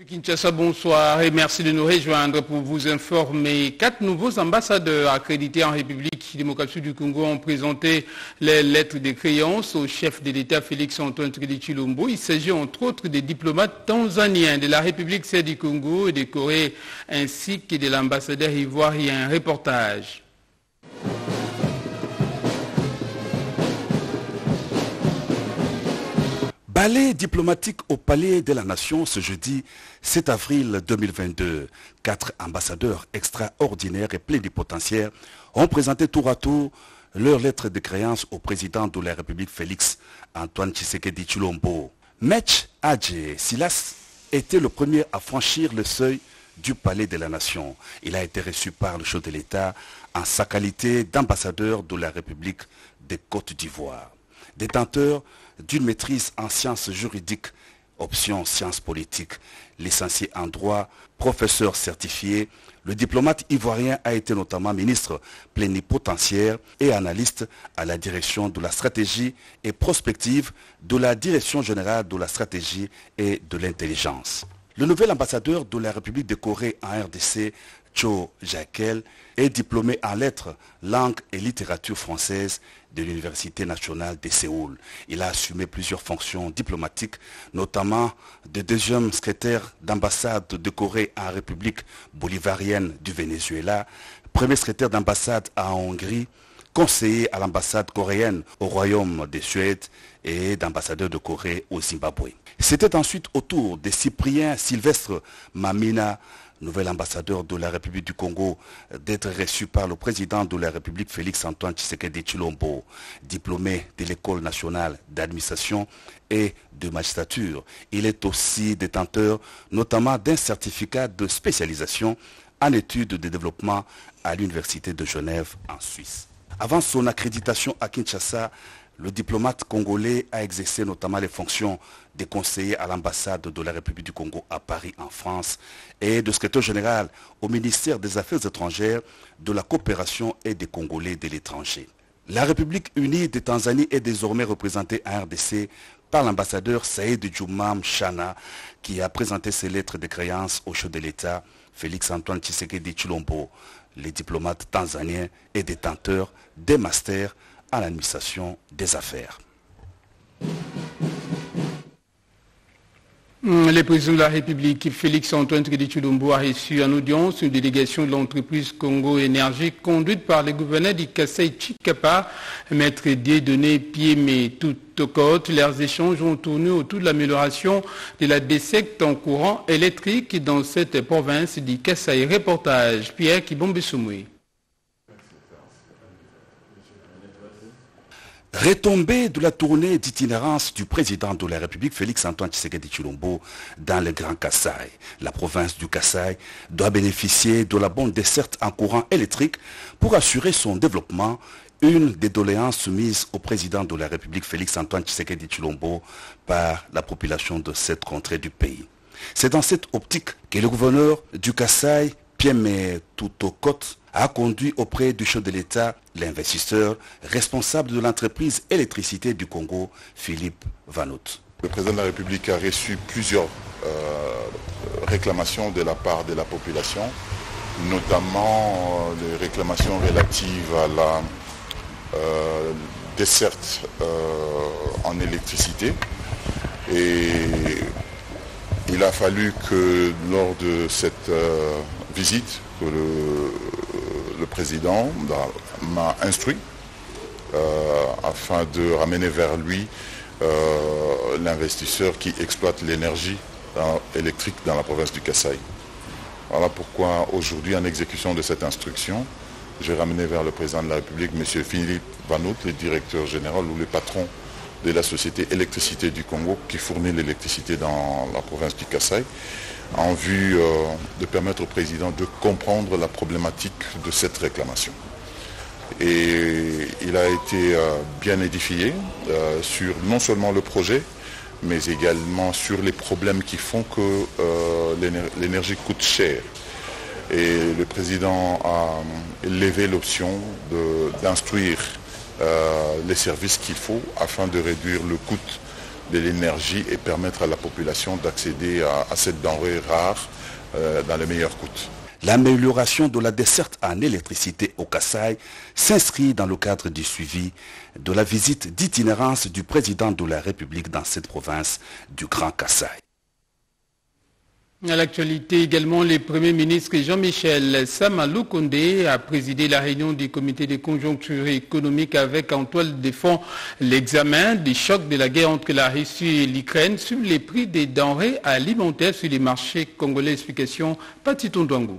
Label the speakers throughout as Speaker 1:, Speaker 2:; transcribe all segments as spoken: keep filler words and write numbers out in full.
Speaker 1: Kinshasa, bonsoir et merci de nous rejoindre pour vous informer. Quatre nouveaux ambassadeurs accrédités en République démocratique du Congo ont présenté les lettres de créance au chef de l'État Félix Antoine Tshisekedi Tshilombo. Il s'agit entre autres des diplomates tanzaniens de la République du Congo et de Corée ainsi que de l'ambassadeur ivoirien. Reportage.
Speaker 2: Ballet diplomatique au Palais de la Nation ce jeudi sept avril deux mille vingt-deux. Quatre ambassadeurs extraordinaires et plénipotentiaires ont présenté tour à tour leur lettre de créance au président de la République Félix Antoine Tshisekedi Tshilombo. Mech Adje Silas était le premier à franchir le seuil du Palais de la Nation. Il a été reçu par le chef de l'État en sa qualité d'ambassadeur de la République de Côte d'Ivoire. Détenteur d'une maîtrise en sciences juridiques, option sciences politiques, licencié en droit, professeur certifié, le diplomate ivoirien a été notamment ministre plénipotentiaire et analyste à la direction de la stratégie et prospective de la Direction générale de la stratégie et de l'intelligence. Le nouvel ambassadeur de la République de Corée en R D C, Cho Jae-kel, est diplômé en lettres, langues et littérature française de l'Université nationale de Séoul. Il a assumé plusieurs fonctions diplomatiques, notamment de deuxième secrétaire d'ambassade de Corée en République bolivarienne du Venezuela, premier secrétaire d'ambassade en Hongrie, conseiller à l'ambassade coréenne au Royaume de Suède et d'ambassadeur de Corée au Zimbabwe. C'était ensuite au tour de Cyprien Sylvestre Mamina, nouvel ambassadeur de la République du Congo, d'être reçu par le président de la République Félix Antoine Tshisekedi Tshilombo, diplômé de l'École nationale d'administration et de magistrature. Il est aussi détenteur notamment d'un certificat de spécialisation en études de développement à l'Université de Genève en Suisse. Avant son accréditation à Kinshasa, le diplomate congolais a exercé notamment les fonctions de conseiller à l'ambassade de la République du Congo à Paris en France et de secrétaire général au ministère des Affaires étrangères, de la coopération et des Congolais de l'étranger. La République unie de Tanzanie est désormais représentée en R D C par l'ambassadeur Saïd Djouma Mchana qui a présenté ses lettres de créance au chef de l'État Félix Antoine Tshisekedi Tshilombo. Les diplomates tanzaniens et détenteurs des masters à l'administration des affaires.
Speaker 1: Le président de la République, Félix Antoine Tshisekedi Tshilombo, a reçu en audience une délégation de l'entreprise Congo Énergie conduite par le gouverneur du Kasaï Tshikapa, maître Dieudonné Piémé. Toutes côtes, leurs échanges ont tourné autour de l'amélioration de la desserte en courant électrique dans cette province du Kasaï. Reportage Pierre Kibombe Soumoui.
Speaker 2: Retombée de la tournée d'itinérance du président de la République Félix Antoine Tshisekedi Tshilombo dans le Grand Kasaï. La province du Kasaï doit bénéficier de la bonne desserte en courant électrique pour assurer son développement, une des doléances soumises au président de la République Félix Antoine Tshisekedi Tshilombo par la population de cette contrée du pays. C'est dans cette optique que le gouverneur du Kasaï, Piémé Tutokot, a conduit auprès du chef de l'État l'investisseur responsable de l'entreprise électricité du Congo, Philippe Vanout.
Speaker 3: Le président de la République a reçu plusieurs euh, réclamations de la part de la population, notamment euh, les réclamations relatives à la euh, desserte euh, en électricité. Et il a fallu que lors de cette euh, visite, que le, le président m'a instruit euh, afin de ramener vers lui euh, l'investisseur qui exploite l'énergie électrique dans la province du Kasaï. Voilà pourquoi aujourd'hui, en exécution de cette instruction, j'ai ramené vers le président de la République, M. Philippe Vanout, le directeur général ou le patron de la société Électricité du Congo qui fournit l'électricité dans la province du Kasaï, en vue euh, de permettre au président de comprendre la problématique de cette réclamation. Et il a été euh, bien édifié euh, sur non seulement le projet, mais également sur les problèmes qui font que euh, l'énergie coûte cher. Et le président a levé l'option d'instruire euh, les services qu'il faut afin de réduire le coût de l'énergie et permettre à la population d'accéder à, à cette denrée rare euh, dans les meilleurs coûts.
Speaker 2: L'amélioration de la desserte en électricité au Kasaï s'inscrit dans le cadre du suivi de la visite d'itinérance du président de la République dans cette province du Grand Kasaï.
Speaker 1: À l'actualité également, le Premier ministre Jean-Michel Sama Lukonde a présidé la réunion du comité de conjoncture économique avec en toile de fond l'examen des chocs de la guerre entre la Russie et l'Ukraine sur les prix des denrées alimentaires sur les marchés congolais. Explication Patiton Douangou.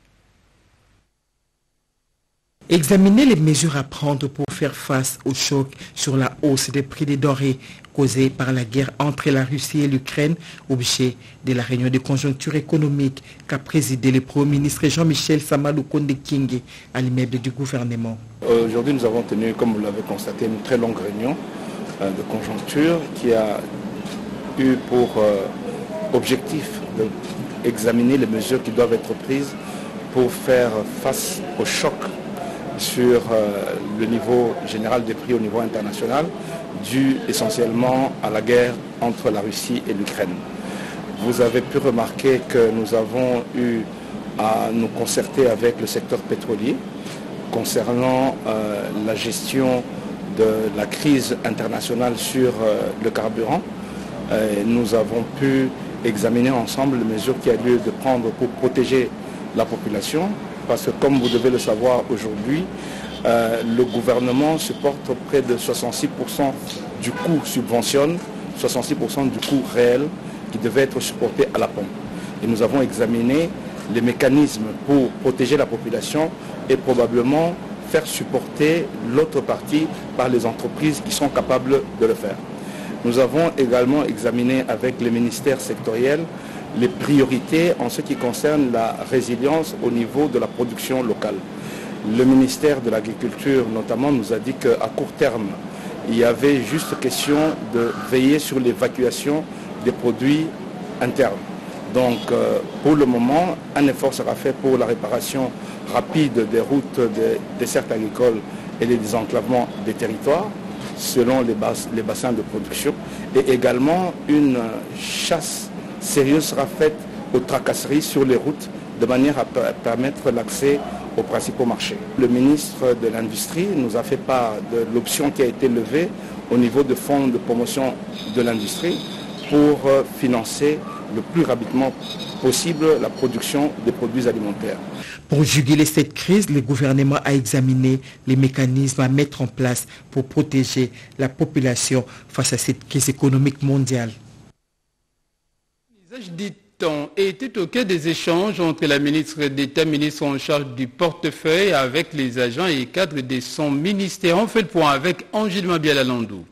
Speaker 4: Examiner les mesures à prendre pour faire face au choc sur la hausse des prix des denrées causée par la guerre entre la Russie et l'Ukraine, objet de la réunion de conjoncture économique qu'a présidé le Premier ministre Jean-Michel Sama Lukonde Kinge à l'immeuble du gouvernement.
Speaker 5: Aujourd'hui, nous avons tenu, comme vous l'avez constaté, une très longue réunion euh, de conjoncture qui a eu pour euh, objectif d'examiner les mesures qui doivent être prises pour faire face au choc sur euh, le niveau général des prix au niveau international, dû essentiellement à la guerre entre la Russie et l'Ukraine. Vous avez pu remarquer que nous avons eu à nous concerter avec le secteur pétrolier concernant euh, la gestion de la crise internationale sur euh, le carburant. Euh, nous avons pu examiner ensemble les mesures qu'il y a lieu de prendre pour protéger la population, parce que comme vous devez le savoir aujourd'hui, euh, le gouvernement supporte près de soixante-six pour cent du coût subventionne, soixante-six pour cent du coût réel qui devait être supporté à la pompe. Et nous avons examiné les mécanismes pour protéger la population et probablement faire supporter l'autre partie par les entreprises qui sont capables de le faire. Nous avons également examiné avec les ministères sectoriels les priorités en ce qui concerne la résilience au niveau de la production locale. Le ministère de l'Agriculture notamment nous a dit qu'à court terme, il y avait juste question de veiller sur l'évacuation des produits internes. Donc euh, pour le moment, un effort sera fait pour la réparation rapide des routes, des dessertes agricoles et les désenclavements des territoires selon les, bas, les bassins de production. Et également une chasse sérieuse sera faite aux tracasseries sur les routes de manière à permettre l'accès aux principaux marchés. Le ministre de l'Industrie nous a fait part de l'option qui a été levée au niveau de fonds de promotion de l'industrie pour financer le plus rapidement possible la production des produits alimentaires.
Speaker 4: Pour juguler cette crise, le gouvernement a examiné les mécanismes à mettre en place pour protéger la population face à cette crise économique mondiale.
Speaker 1: L'usage du temps était au cœur des échanges entre la ministre d'État, ministre en charge du portefeuille, avec les agents et cadres de son ministère. On fait le point avec Angile Mabiala-Landou.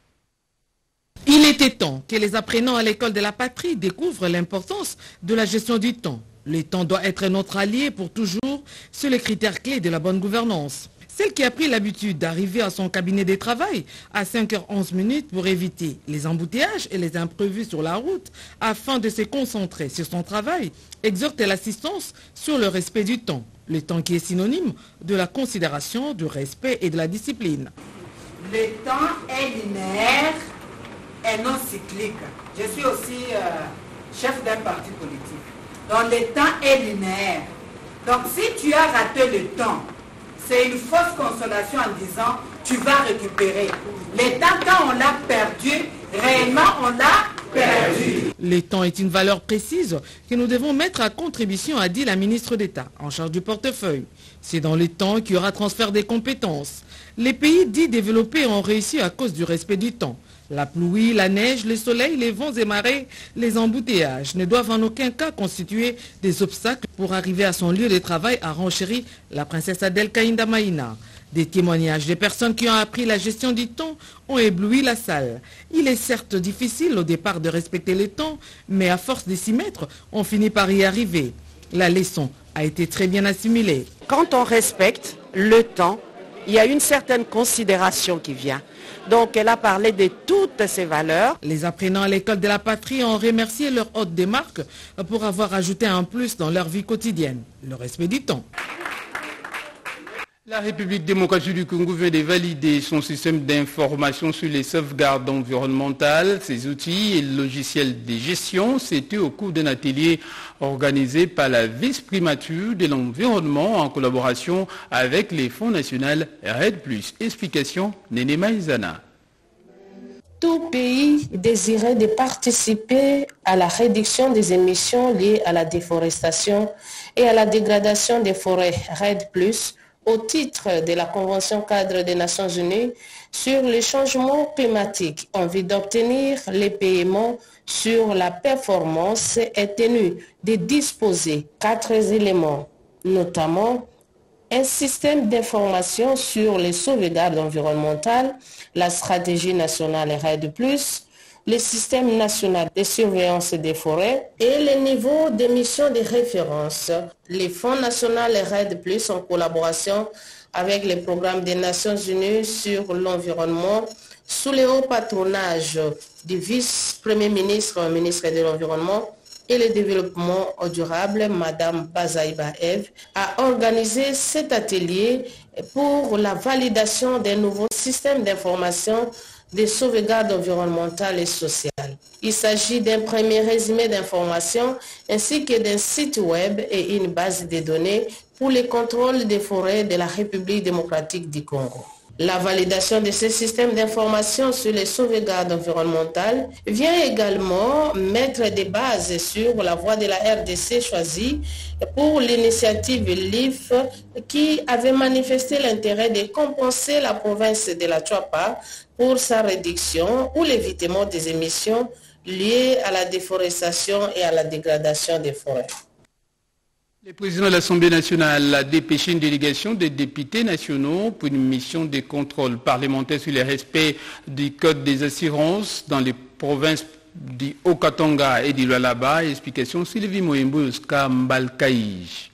Speaker 6: Il était temps que les apprenants à l'école de la patrie découvrent l'importance de la gestion du temps. Le temps doit être notre allié pour toujours sur les critères clés de la bonne gouvernance. Celle qui a pris l'habitude d'arriver à son cabinet de travail à cinq heures onze pour éviter les embouteillages et les imprévus sur la route afin de se concentrer sur son travail, exhorte l'assistance sur le respect du temps. Le temps qui est synonyme de la considération, du respect et de la discipline.
Speaker 7: Le temps est linéaire et non cyclique. Je suis aussi euh, chef d'un parti politique. Donc le temps est linéaire. Donc si tu as raté le temps, c'est une fausse consolation en disant tu vas récupérer. Le temps, quand on l'a perdu, réellement on l'a perdu.
Speaker 6: Le temps est une valeur précise que nous devons mettre à contribution, a dit la ministre d'État en charge du portefeuille. C'est dans le temps qu'il y aura transfert des compétences. Les pays dits développés ont réussi à cause du respect du temps. La pluie, la neige, le soleil, les vents et marées, les embouteillages ne doivent en aucun cas constituer des obstacles pour arriver à son lieu de travail, a renchéri la princesse Adèle Kainda Maïna. Des témoignages des personnes qui ont appris la gestion du temps ont ébloui la salle. Il est certes difficile au départ de respecter le temps, mais à force de s'y mettre, on finit par y arriver. La leçon a été très bien assimilée.
Speaker 8: Quand on respecte le temps, il y a une certaine considération qui vient. Donc elle a parlé de toutes ces valeurs.
Speaker 6: Les apprenants à l'école de la patrie ont remercié leur hôte des marques pour avoir ajouté un plus dans leur vie quotidienne, le respect du temps.
Speaker 1: La République démocratique du Congo vient de valider son système d'information sur les sauvegardes environnementales. Ses outils et logiciels de gestion, c'était au cours d'un atelier organisé par la vice-primature de l'environnement en collaboration avec les fonds nationaux RED plus. Explication, Néné Maïzana.
Speaker 9: Tout pays désirait de participer à la réduction des émissions liées à la déforestation et à la dégradation des forêts RED plus, au titre de la Convention cadre des Nations Unies sur les changements climatiques, en vue d'obtenir les paiements sur la performance est tenu de disposer quatre éléments, notamment un système d'information sur les sauvegardes environnementales, la stratégie nationale RED plus, le système national de surveillance des forêts et le niveau d'émission de référence. Les fonds nationaux RED plus, en collaboration avec le programme des Nations Unies sur l'environnement, sous le haut patronage du vice-premier ministre, ministre de l'Environnement et le développement durable, Madame Bazaïba Eve, a organisé cet atelier pour la validation d'un nouveau système d'information des sauvegardes environnementales et sociales. Il s'agit d'un premier résumé d'informations ainsi que d'un site web et une base de données pour le contrôle des forêts de la République démocratique du Congo. La validation de ce système d'information sur les sauvegardes environnementales vient également mettre des bases sur la voie de la R D C choisie pour l'initiative L I F qui avait manifesté l'intérêt de compenser la province de la Tchouapa pour sa réduction ou l'évitement des émissions liées à la déforestation et à la dégradation des forêts.
Speaker 1: Le président de l'Assemblée nationale a dépêché une délégation des députés nationaux pour une mission de contrôle parlementaire sur le respect du Code des assurances dans les provinces du Haut-Katanga et du Lualaba. Explication Sylvie Moembo-Oska Mbalkaïj.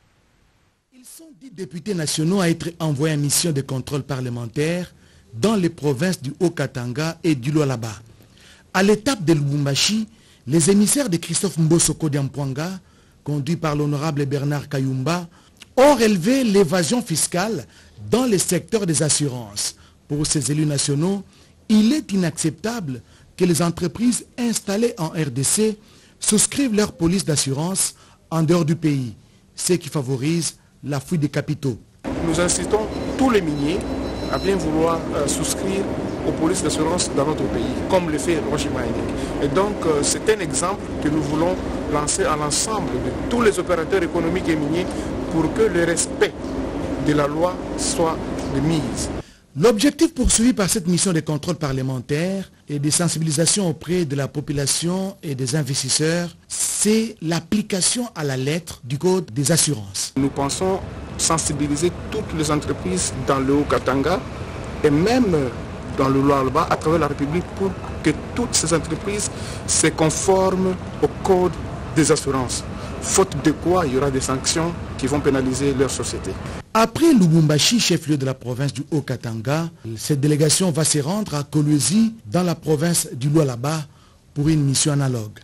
Speaker 10: Ils sont dix députés nationaux à être envoyés en mission de contrôle parlementaire dans les provinces du Haut-Katanga et du Lualaba. À l'étape de Lubumbashi, les émissaires de Christophe Mbosoko Diampouanga, conduits par l'honorable Bernard Kayumba, ont relevé l'évasion fiscale dans le secteur des assurances. Pour ces élus nationaux, il est inacceptable que les entreprises installées en R D C souscrivent leur police d'assurance en dehors du pays, ce qui favorise la fuite des capitaux.
Speaker 11: Nous incitons tous les miniers à bien vouloir euh, souscrire aux polices d'assurance dans notre pays, comme le fait Roger Mining. Et donc, euh, c'est un exemple que nous voulons lancer à l'ensemble de tous les opérateurs économiques et miniers pour que le respect de la loi soit de mise.
Speaker 10: L'objectif poursuivi par cette mission de contrôle parlementaire et de sensibilisation auprès de la population et des investisseurs, c'est l'application à la lettre du Code des assurances.
Speaker 11: Nous pensons sensibiliser toutes les entreprises dans le Haut-Katanga et même dans le Lualaba à travers la République pour que toutes ces entreprises se conforment au Code des assurances. Faute de quoi, il y aura des sanctions qui vont pénaliser leur société.
Speaker 10: Après Lubumbashi, chef-lieu de la province du Haut-Katanga, cette délégation va se rendre à Kolwezi, dans la province du Lualaba, pour une mission analogue.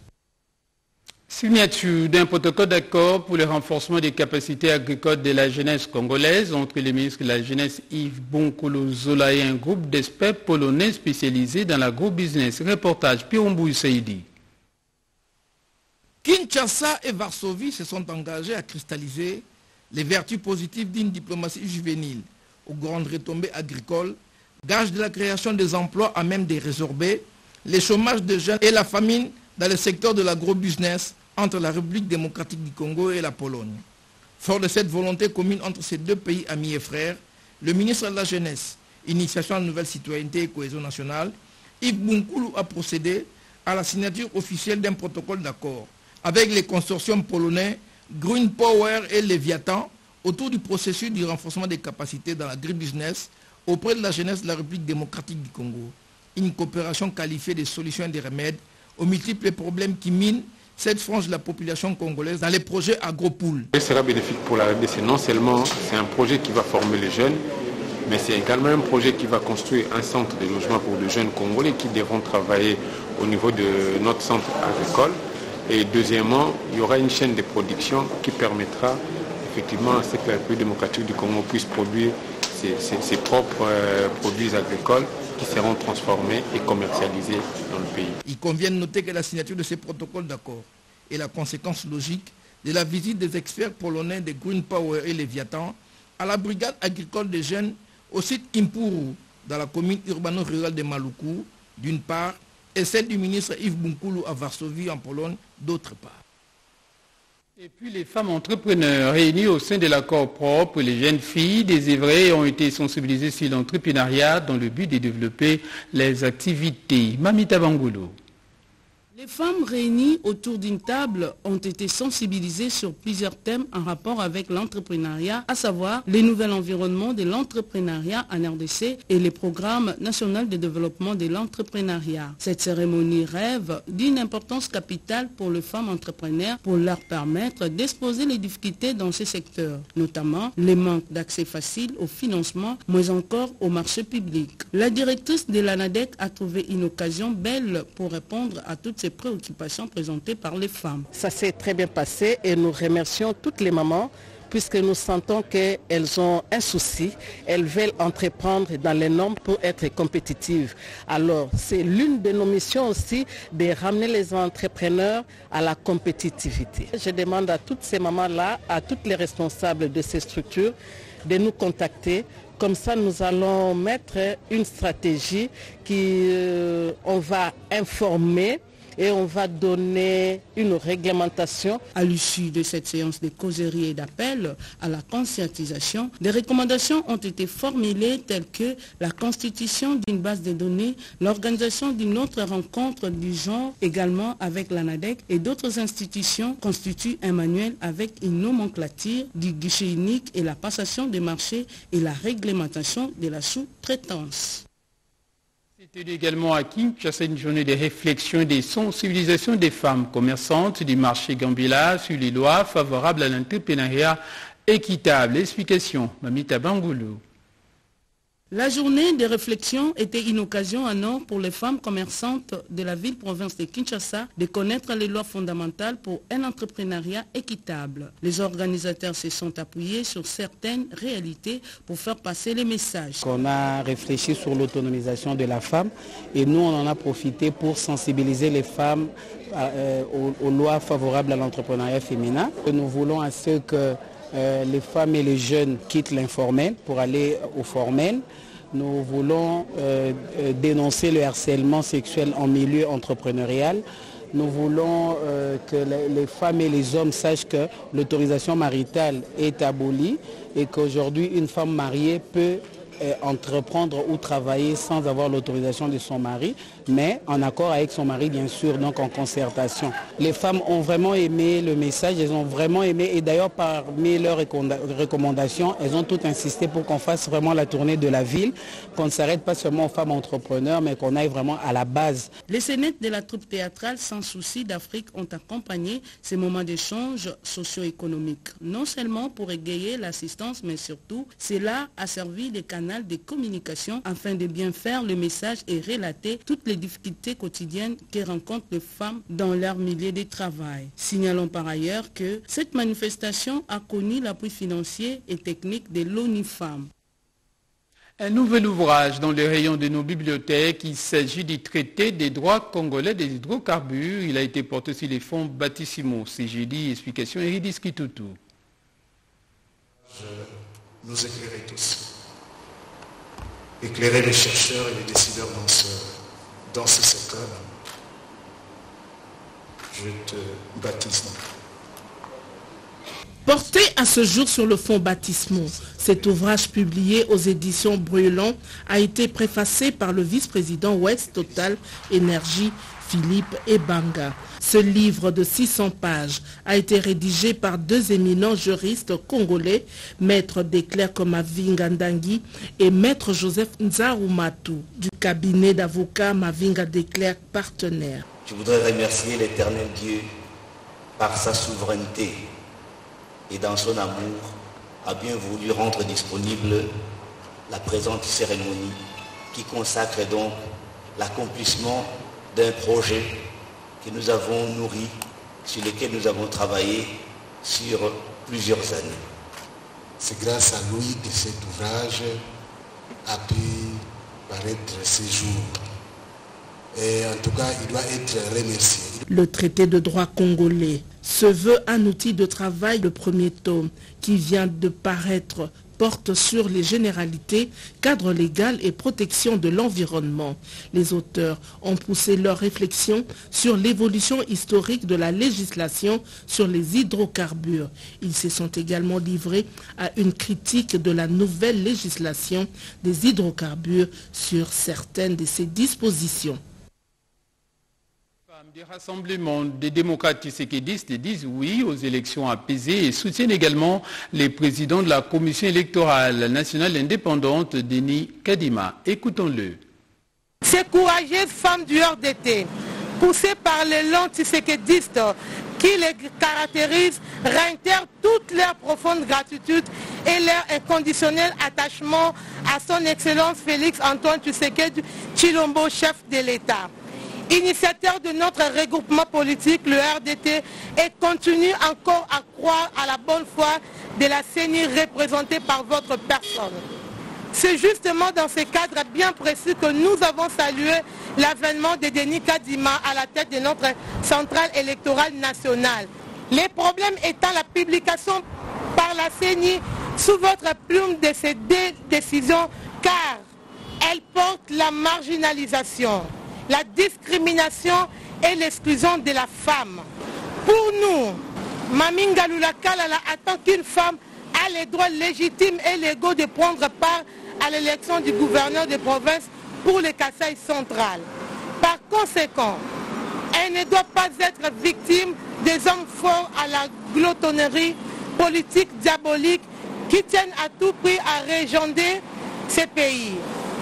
Speaker 1: Signature d'un protocole d'accord pour le renforcement des capacités agricoles de la jeunesse congolaise entre les ministres de la Jeunesse Yves Bonkolo Zola et un groupe d'experts polonais spécialisés dans l'agro-business. Reportage Pirombou Saïdi.
Speaker 12: Kinshasa et Varsovie se sont engagés à cristalliser les vertus positives d'une diplomatie juvénile aux grandes retombées agricoles, gage de la création des emplois à même de résorber les chômages de jeunes et la famine dans le secteur de l'agro-business entre la République démocratique du Congo et la Pologne. Fort de cette volonté commune entre ces deux pays amis et frères, le ministre de la Jeunesse, Initiation à la nouvelle citoyenneté et cohésion nationale, Yves Bonkolo a procédé à la signature officielle d'un protocole d'accord avec les consortiums polonais Green Power et Léviathan autour du processus du renforcement des capacités dans l'agribusiness auprès de la jeunesse de la République démocratique du Congo. Une coopération qualifiée des solutions et des remèdes aux multiples problèmes qui minent cette frange de la population congolaise dans les projets agro-pool.
Speaker 13: Ce sera bénéfique pour la R D C. Non seulement c'est un projet qui va former les jeunes, mais c'est également un projet qui va construire un centre de logement pour les jeunes Congolais qui devront travailler au niveau de notre centre agricole. Et deuxièmement, il y aura une chaîne de production qui permettra effectivement à ce que la République démocratique du Congo puisse produire ses, ses, ses propres euh, produits agricoles qui seront transformés et commercialisés dans le pays.
Speaker 12: Il convient de noter que la signature de ces protocoles d'accord est la conséquence logique de la visite des experts polonais de Green Power et Léviathan à la brigade agricole des jeunes au site Impuru, dans la commune urbano-rurale de Maluku, d'une part, et celle du ministre Yves Bunkulu à Varsovie, en Pologne, d'autre part.
Speaker 1: Et puis les femmes entrepreneurs réunies au sein de l'accord propre, les jeunes filles désœuvrées ont été sensibilisées sur l'entrepreneuriat dans le but de développer les activités. Mamita Bangoulou.
Speaker 14: Les femmes réunies autour d'une table ont été sensibilisées sur plusieurs thèmes en rapport avec l'entrepreneuriat, à savoir les nouveaux environnements de l'entrepreneuriat en R D C et les programmes nationaux de développement de l'entrepreneuriat. Cette cérémonie rêve d'une importance capitale pour les femmes entrepreneurs pour leur permettre d'exposer les difficultés dans ces secteurs, notamment les manques d'accès facile au financement, mais encore au marché public. La directrice de l'ANADEC a trouvé une occasion belle pour répondre à toutes ces préoccupations présentées par les femmes.
Speaker 8: Ça s'est très bien passé et nous remercions toutes les mamans puisque nous sentons qu'elles ont un souci, elles veulent entreprendre dans les normes pour être compétitives. Alors c'est l'une de nos missions aussi de ramener les entrepreneurs à la compétitivité. Je demande à toutes ces mamans-là, à toutes les responsables de ces structures de nous contacter. Comme ça, nous allons mettre une stratégie qui, euh, on va informer et on va donner une réglementation.
Speaker 14: À l'issue de cette séance de causerie et d'appel à la conscientisation, des recommandations ont été formulées telles que la constitution d'une base de données, l'organisation d'une autre rencontre du genre également avec l'ANADEC et d'autres institutions constituent un manuel avec une nomenclature du guichet unique et la passation des marchés et la réglementation de la sous-traitance.
Speaker 1: C'était également à Kinshasa une journée de réflexion et de sensibilisation des femmes commerçantes du marché Gambela sur les lois favorables à l'entrepreneuriat équitable. Explication, Mamita Bangoulou.
Speaker 14: La journée de réflexion était une occasion en or pour les femmes commerçantes de la ville-province de Kinshasa de connaître les lois fondamentales pour un entrepreneuriat équitable. Les organisateurs se sont appuyés sur certaines réalités pour faire passer les messages.
Speaker 15: On a réfléchi sur l'autonomisation de la femme et nous on en a profité pour sensibiliser les femmes euh, aux, aux lois favorables à l'entrepreneuriat féminin. Nous voulons à ce que Euh, les femmes et les jeunes quittent l'informel pour aller au formel. Nous voulons euh, euh, dénoncer le harcèlement sexuel en milieu entrepreneurial. Nous voulons euh, que les, les femmes et les hommes sachent que l'autorisation maritale est abolie et qu'aujourd'hui une femme mariée peut euh, entreprendre ou travailler sans avoir l'autorisation de son mari, mais en accord avec son mari bien sûr, donc en concertation. Les femmes ont vraiment aimé le message, elles ont vraiment aimé et d'ailleurs parmi leurs recommandations, elles ont toutes insisté pour qu'on fasse vraiment la tournée de la ville, qu'on ne s'arrête pas seulement aux femmes entrepreneurs, mais qu'on aille vraiment à la base.
Speaker 14: Les scénettes de la troupe théâtrale Sans Souci d'Afrique ont accompagné ces moments d'échange socio-économique, non seulement pour égayer l'assistance, mais surtout cela a servi de canal de communication afin de bien faire le message et relater toutes les difficultés quotidiennes que rencontrent les femmes dans leur milieu de travail. Signalons par ailleurs que cette manifestation a connu l'appui financier et technique de l'ONU Femmes.
Speaker 1: Un nouvel ouvrage dans les rayons de nos bibliothèques, il s'agit du traité des droits congolais des hydrocarbures. Il a été porté sur les fonds Bâtissimo. C'est jeudi, explication Eridis Kitutu.
Speaker 16: Nous éclairer tous. Éclairer les chercheurs et les décideurs dans ce, dans ce secteur. Je te baptise.
Speaker 6: Porté à ce jour sur le fonds Bâtissement, cet ouvrage publié aux éditions Brûlant a été préfacé par le vice-président Ouest Total Énergie, Philippe Ebanga. Ce livre de six cents pages a été rédigé par deux éminents juristes congolais, Maître Declerc Mavinga Ndangi et Maître Joseph Nzaoumatu, du cabinet d'avocats Mavinga Declerc Partenaire.
Speaker 17: Je voudrais remercier l'Éternel Dieu par sa souveraineté et dans son amour a bien voulu rendre disponible la présente cérémonie qui consacre donc l'accomplissement d'un projet que nous avons nourri, sur lequel nous avons travaillé sur plusieurs années.
Speaker 18: C'est grâce à lui que cet ouvrage a pu paraître ce jour. Et en tout cas, il doit être remercié.
Speaker 8: Le traité de droit congolais se veut un outil de travail. Le premier tome qui vient de paraître porte sur les généralités, cadre légal et protection de l'environnement. Les auteurs ont poussé leur réflexion sur l'évolution historique de la législation sur les hydrocarbures. Ils se sont également livrés à une critique de la nouvelle législation des hydrocarbures sur certaines de ses dispositions.
Speaker 1: Des rassemblements des démocrates tshisekédistes disent oui aux élections apaisées et soutiennent également les présidents de la commission électorale nationale indépendante, Denis Kadima. Écoutons-le.
Speaker 19: Ces courageuses femmes du R D T, poussées par l'élan tshisekédiste qui les caractérise, réitèrent toute leur profonde gratitude et leur inconditionnel attachement à son Excellence Félix Antoine Tshisekedi Tshilombo, chef de l'État. Initiateur de notre regroupement politique, le R D T, et continue encore à croire à la bonne foi de la C E N I représentée par votre personne. C'est justement dans ce cadre bien précis que nous avons salué l'avènement de Denis Kadima à la tête de notre centrale électorale nationale. Les problèmes étant la publication par la C E N I sous votre plume de ces deux décisions, car elles portent la marginalisation, la discrimination et l'exclusion de la femme. Pour nous, Maminga Lula Kalala attend qu'une femme a les droits légitimes et légaux de prendre part à l'élection du gouverneur de province pour le Kasaï central. Par conséquent, elle ne doit pas être victime des hommes forts à la glotonnerie politique diabolique qui tiennent à tout prix à régenter ces pays.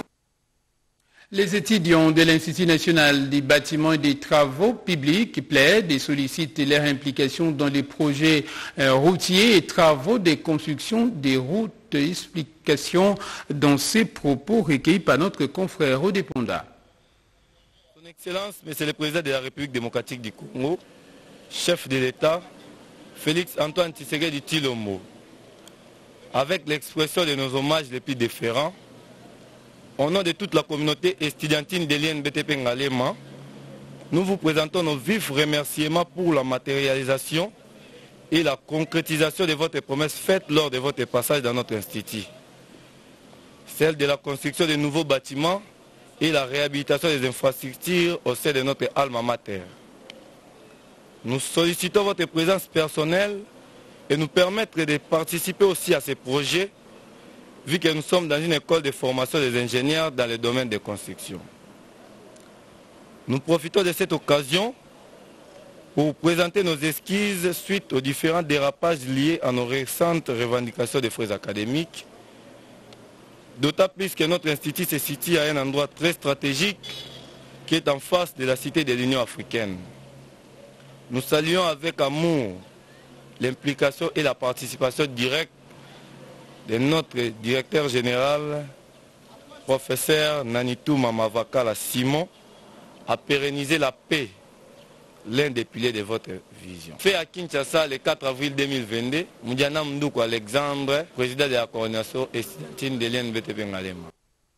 Speaker 1: Les étudiants de l'Institut national des bâtiments et des travaux publics plaident et sollicitent leur implication dans les projets routiers et travaux de construction des routes. Explication dans ces propos recueillis par notre confrère Odeponda.
Speaker 20: Son Excellence, Monsieur le Président de la République démocratique du Congo, chef de l'État, Félix Antoine Tshisekedi Tshilombo, avec l'expression de nos hommages les plus déférents, au nom de toute la communauté estudiantine de l'I N B T P Ngalema, nous vous présentons nos vifs remerciements pour la matérialisation et la concrétisation de votre promesse faite lors de votre passage dans notre institut. Celle de la construction de nouveaux bâtiments et la réhabilitation des infrastructures au sein de notre alma mater. Nous sollicitons votre présence personnelle et nous permettre de participer aussi à ces projets, vu que nous sommes dans une école de formation des ingénieurs dans le domaine des constructions. Nous profitons de cette occasion pour présenter nos esquisses suite aux différents dérapages liés à nos récentes revendications des frais académiques, d'autant plus que notre institut se situe à un endroit très stratégique qui est en face de la cité de l'Union africaine. Nous saluons avec amour l'implication et la participation directe de notre directeur général, professeur Nanitou Mamavakala Simon, à pérenniser la paix, l'un des piliers de votre vision. Fait à Kinshasa le quatre avril deux mille vingt-deux, Moudiana Mdoukou Alexandre, président de la coordination estudiantine de l'I N B T P Ngalema.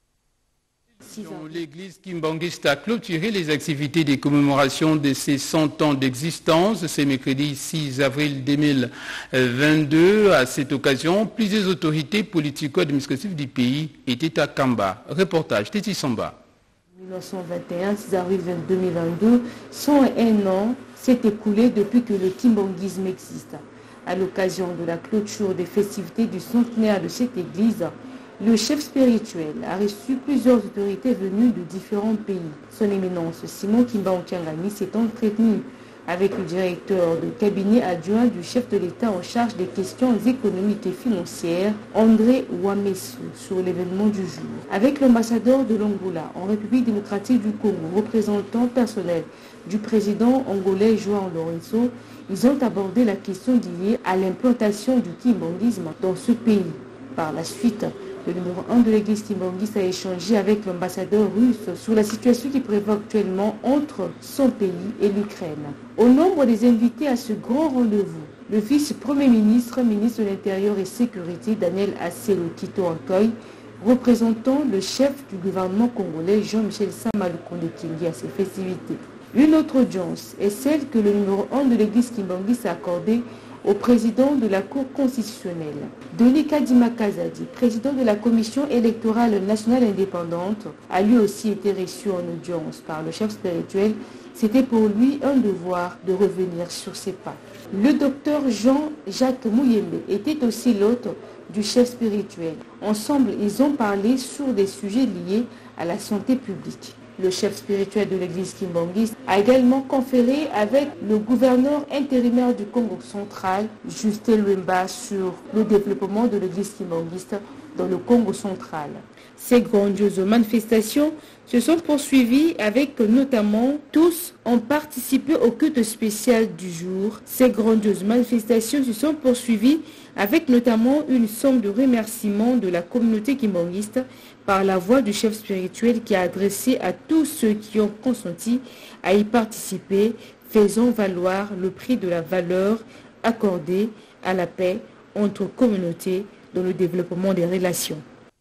Speaker 1: L'église kimbangiste a clôturé les activités de commémoration de ses cent ans d'existence. C'est mercredi six avril deux mille vingt-deux. À cette occasion, plusieurs autorités politico-administratives du pays étaient à Kamba. Reportage Téti Samba.
Speaker 21: mille neuf cent vingt et un, six avril deux mille vingt-deux, cent un ans s'est écoulé depuis que le kimbanguisme existe. À l'occasion de la clôture des festivités du centenaire de cette église, le chef spirituel a reçu plusieurs autorités venues de différents pays. Son éminence Simon Kimba Okiangani s'est entretenu avec le directeur de cabinet adjoint du chef de l'État en charge des questions économiques et financières, André Ouamessou, sur l'événement du jour. Avec l'ambassadeur de l'Angola en République démocratique du Congo, représentant personnel du président angolais João Lourenço, ils ont abordé la question liée à l'implantation du kimbanguisme dans ce pays. Par la suite, Le numéro un de l'église Kimbangiste a échangé avec l'ambassadeur russe sur la situation qui prévaut actuellement entre son pays et l'Ukraine. Au nombre des invités à ce grand rendez-vous, le vice-premier ministre, ministre de l'Intérieur et Sécurité, Daniel Asselo Kito Antoy, représentant le chef du gouvernement congolais, Jean-Michel Samalukonde Kingi, à ces festivités. Une autre audience est celle que le numéro un de l'église Kimbangiste a accordée au président de la Cour constitutionnelle. Denis Kadima Kazadi, président de la Commission électorale nationale indépendante, a lui aussi été reçu en audience par le chef spirituel. C'était pour lui un devoir de revenir sur ses pas. Le docteur Jean-Jacques Mouyembe était aussi l'hôte du chef spirituel. Ensemble, ils ont parlé sur des sujets liés à la santé publique. Le chef spirituel de l'église Kimbangiste a également conféré avec le gouverneur intérimaire du Congo central, Justin Lwemba, sur le développement de l'église Kimbangiste dans le Congo central. Ces grandioses manifestations se sont poursuivies avec notamment tous ont participé au culte spécial du jour. Ces grandioses manifestations se sont poursuivies avec notamment une somme de remerciements de la communauté kimbangiste par la voix du chef spirituel qui a adressé à tous ceux qui ont consenti à y participer, faisant valoir le prix de la valeur accordée à la paix entre communautés dans le développement des relations.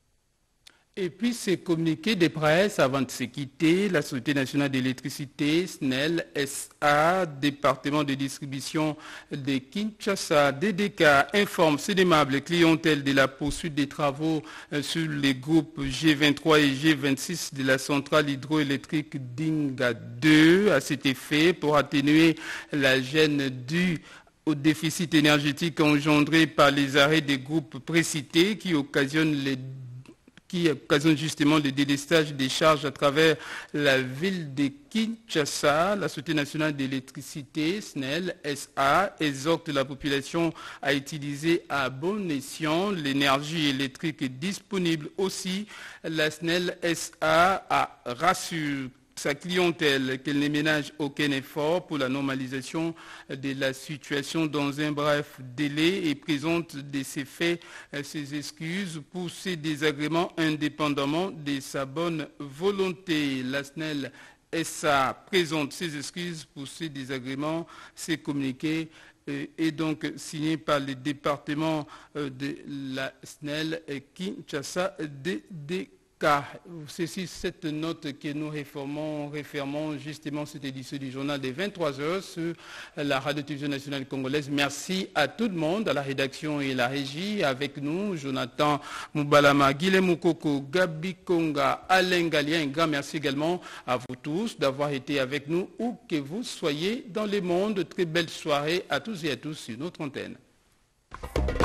Speaker 1: Et puis ces communiqués de presse avant de se quitter, la Société nationale d'électricité, S N E L, S A, département de distribution de Kinshasa, D D K, informe ses aimables clientèle de la poursuite des travaux sur les groupes G vingt-trois et G vingt-six de la centrale hydroélectrique d'Inga deux. À cet effet, pour atténuer la gêne due au déficit énergétique engendré par les arrêts des groupes précités qui occasionnent les qui occasionne justement le délestage des charges à travers la ville de Kinshasa. La Société nationale d'électricité, S N E L, S A, exhorte la population à utiliser à bon escient l'énergie électrique disponible. Aussi, la S N E L, S A a rassuré sa clientèle qu'elle ne ménage aucun effort pour la normalisation de la situation dans un bref délai et présente de ces faits ses excuses pour ces désagréments indépendamment de sa bonne volonté. La S N E L S A présente ses excuses pour ces désagréments. Ces communiqués est donc signé par le département de la S N E L Kinshasa D D K. C'est cette note que nous réformons, référons justement cette édition du journal des vingt-trois heures sur la radio-télévision nationale congolaise. Merci à tout le monde, à la rédaction et la régie. Avec nous, Jonathan Moubalama, Guilhem Moukoko, Gabi Konga, Alain Galien. Un grand merci également à vous tous d'avoir été avec nous où que vous soyez dans le monde. Très belle soirée à tous et à tous sur notre antenne.